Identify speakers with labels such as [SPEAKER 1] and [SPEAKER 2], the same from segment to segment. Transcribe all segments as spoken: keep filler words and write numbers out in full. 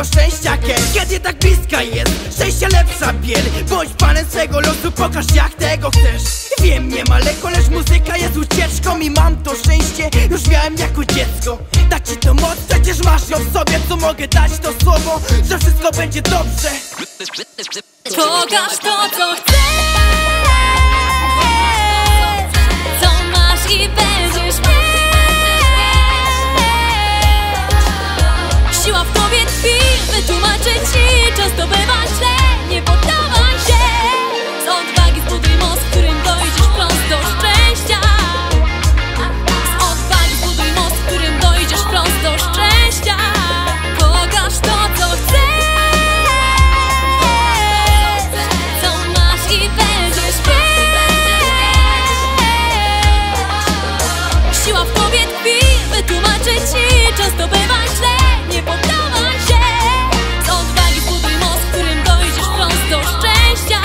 [SPEAKER 1] do szczęścia kęs. Kiedy tak bliska jest, szczęścia lepsza biel. Bądź panem swego losu, pokaż jak tego chcesz. Wiem, nie ma lekko, lecz muzyka jest ucieczką. I mam to szczęście, już miałem jako dziecko. Dać ci to moc, przecież masz ją w sobie. Co mogę dać to słowo, że wszystko będzie dobrze.
[SPEAKER 2] Pokaż to, co chcesz, co masz i będziesz mieć. Siła w tobie tkwi, wytłumaczę ci. Często bywa źle, nie poddawaj się. Z odwagi zbuduj most, w którym dojdziesz prosto do szczęścia. Z odwagi zbuduj most, w którym dojdziesz prosto do szczęścia. Pokaż to, co chcesz, siła w tobie tkwi, wytłumaczę ci. Często bywa źle, nie poddawaj się. Z odwagi zbuduj most, w którym dojdziesz prosto do szczęścia.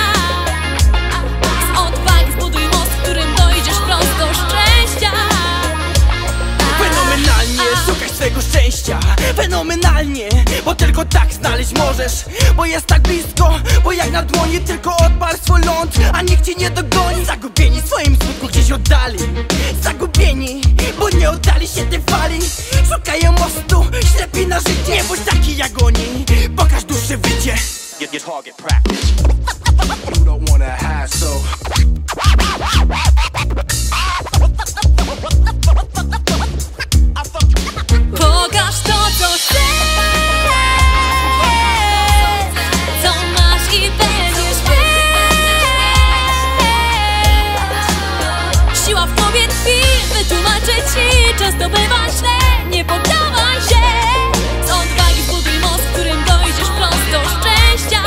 [SPEAKER 2] Z odwagi zbuduj most, w którym dojdziesz prosto do szczęścia.
[SPEAKER 1] Fenomenalnie szukaj swego szczęścia, fenomenalnie, bo tylko tak znaleźć możesz. Bo jest tak blisko, bo jak na dłoni. Tylko odpal swój ląd, a nikt ci nie dogoni. Zagubieni w swoim smutku gdzieś oddali, zagubieni, bo nie oddali się tej fali. Szukają mostu, ślepi na życie. Nie bądź taki jak oni, pokaż dłuższe wycie.
[SPEAKER 3] Get your target practice. You don't wanna hassle.
[SPEAKER 2] Pokaż to, co chcesz, co masz i będziesz mieć. Siła w tobie tkwi, wytłumaczę ci. Często bywa źle, nie poddawaj się. Z odwagi zbuduj most, w którym dojdziesz prosto do szczęścia.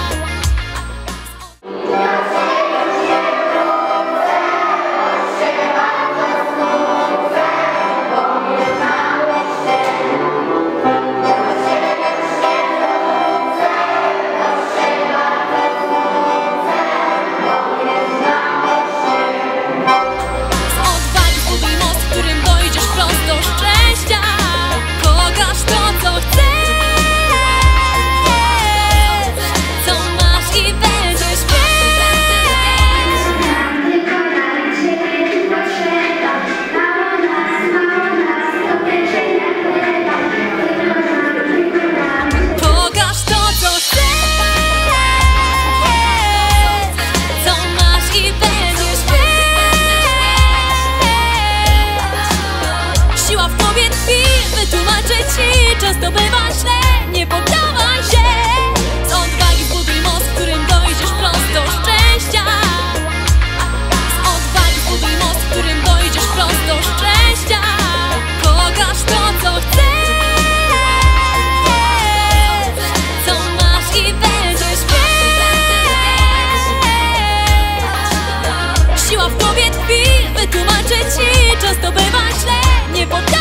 [SPEAKER 2] Pokaż to, co chcesz, co masz i będziesz mieć. Pokaż to, co chcesz, co masz i będziesz mieć. Siła w tobie tkwi, wytłumaczę ci. Często bywa źle, nie poddawaj się. Z odwagi zbuduj most, w którym dojdziesz prosto do szczęścia. Z odwagi zbuduj most, w którym dojdziesz prosto do szczęścia. Pokaż to, co chcesz, co masz i będziesz mieć. Siła w tobie tkwi, wytłumaczę ci. Często bywa źle, nie poddawaj się.